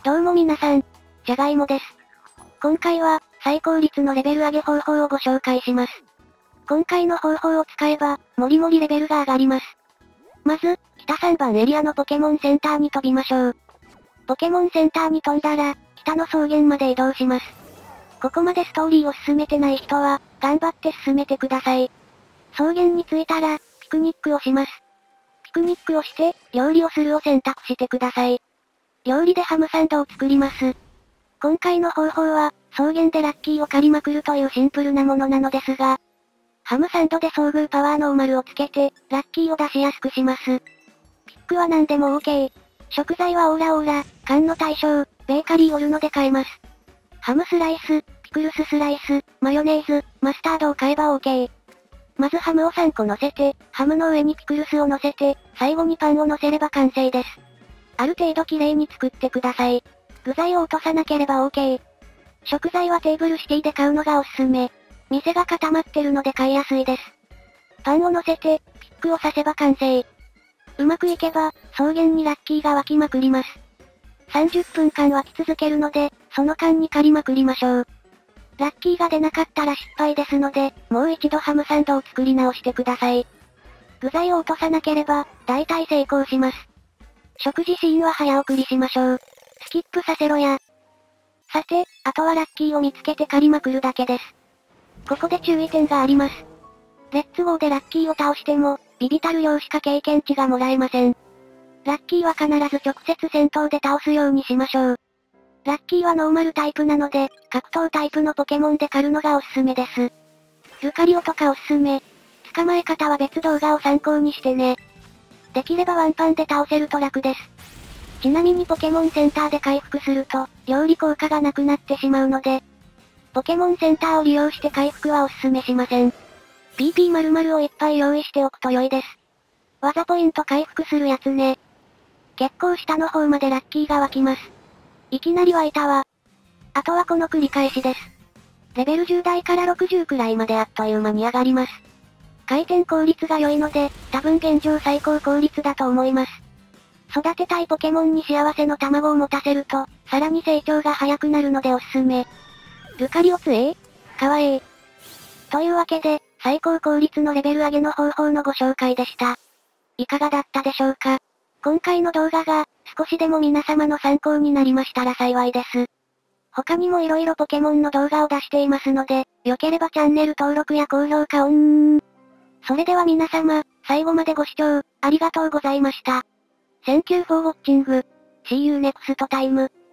どうも皆さん、じゃがいもです。今回は、最高率のレベル上げ方法をご紹介します。今回の方法を使えば、もりもりレベルが上がります。まず、北3番エリアのポケモンセンターに飛びましょう。ポケモンセンターに飛んだら、北の草原まで移動します。ここまでストーリーを進めてない人は、頑張って進めてください。草原に着いたら、ピクニックをします。ピクニックをして、料理をするを選択してください。料理でハムサンドを作ります。今回の方法は、草原でラッキーを借りまくるというシンプルなものなのですが、ハムサンドで遭遇パワーの丸をつけて、ラッキーを出しやすくします。ピックは何でも OK。食材はオーラ、缶の対象、ベーカリーオルノで買えます。ハムスライス、ピクルススライス、マヨネーズ、マスタードを買えば OK。まずハムを3個乗せて、ハムの上にピクルスを乗せて、最後にパンを乗せれば完成です。ある程度綺麗に作ってください。具材を落とさなければ OK。食材はテーブルシティで買うのがおすすめ。店が固まってるので買いやすいです。パンを乗せて、ピックを刺せば完成。うまくいけば、草原にラッキーが湧きまくります。30分間湧き続けるので、その間に借りまくりましょう。ラッキーが出なかったら失敗ですので、もう一度ハムサンドを作り直してください。具材を落とさなければ、大体成功します。食事シーンは早送りしましょう。スキップさせろや。さて、あとはラッキーを見つけて借りまくるだけです。ここで注意点があります。レッツゴーでラッキーを倒しても、ビビたる量しか経験値がもらえません。ラッキーは必ず直接戦闘で倒すようにしましょう。ラッキーはノーマルタイプなので、格闘タイプのポケモンで狩るのがおすすめです。ルカリオとかおすすめ。捕まえ方は別動画を参考にしてね。できればワンパンで倒せると楽です。ちなみにポケモンセンターで回復すると、料理効果がなくなってしまうので、ポケモンセンターを利用して回復はおすすめしません。PP○○をいっぱい用意しておくと良いです。技ポイント回復するやつね。結構下の方までラッキーが湧きます。いきなり湧いたわ。あとはこの繰り返しです。レベル10台から60くらいまであっという間に上がります。回転効率が良いので、多分現状最高効率だと思います。育てたいポケモンに幸せの卵を持たせると、さらに成長が早くなるのでおすすめ。ルカリオ強かわいい。というわけで、最高効率のレベル上げの方法のご紹介でした。いかがだったでしょうか？今回の動画が、少しでも皆様の参考になりましたら幸いです。他にも色々ポケモンの動画を出していますので、良ければチャンネル登録や高評価それでは皆様、最後までご視聴、ありがとうございました。Thank you for watching. See you next time.